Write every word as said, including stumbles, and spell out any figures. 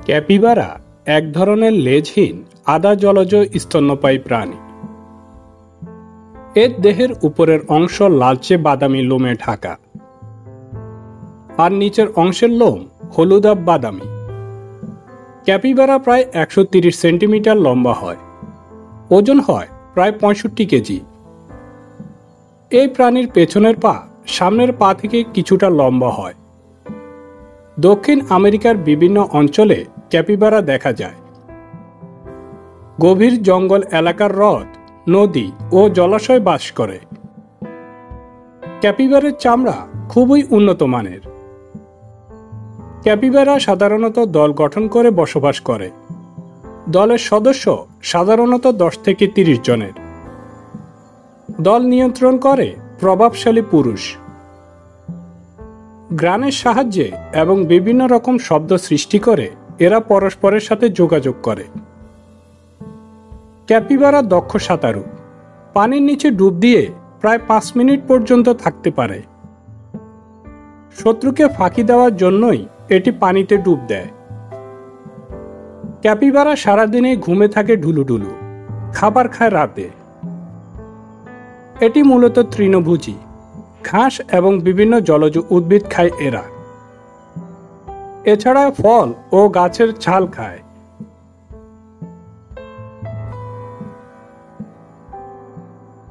Capybara এক ধরনের লেজহীন আধা জলজ স্তন্যপায়ী প্রাণী। এর দেহের উপরের অংশ লালচে বাদামি লোমে ঢাকা, আর নিচের অংশের লোম হলুদাভ বাদামি। ক্যাপিবারা প্রায় একশো তিরিশ সেন্টিমিটার লম্বা হয়, ওজন হয় প্রায় পঁয়ষট্টি কেজি। এই প্রাণীর পেছনের পা সামনের পা থেকে কিছুটা লম্বা হয়। দক্ষিণ আমেরিকার বিভিন্ন অঞ্চলে ক্যাপিবারা দেখা যায়। গভীর জঙ্গল এলাকার হ্রদ, নদী ও জলাশয় বাস করে। ক্যাপিবারের চামড়া খুবই উন্নত মানের। ক্যাপিবারা সাধারণত দল গঠন করে বসবাস করে। দলের সদস্য সাধারণত দশ থেকে তিরিশ জনের। দল নিয়ন্ত্রণ করে প্রভাবশালী পুরুষ। ঘ্রাণের সাহায্যে এবং বিভিন্ন রকম শব্দ সৃষ্টি করে এরা পরস্পরের সাথে যোগাযোগ করে। ক্যাপিবারা দক্ষ সাঁতারু। পানির নিচে ডুব দিয়ে প্রায় পাঁচ মিনিট পর্যন্ত থাকতে পারে। শত্রুকে ফাঁকি দেওয়ার জন্যই এটি পানিতে ডুব দেয়। ক্যাপিবারা সারাদিনে ঘুমে থাকে ঢুলুঢুলু, খাবার খায় রাতে। এটি মূলত তৃণভোজী। ঘাস এবং বিভিন্ন জলজ উদ্ভিদ খায় এরা। এছাড়া ফল ও গাছের ছাল খায়।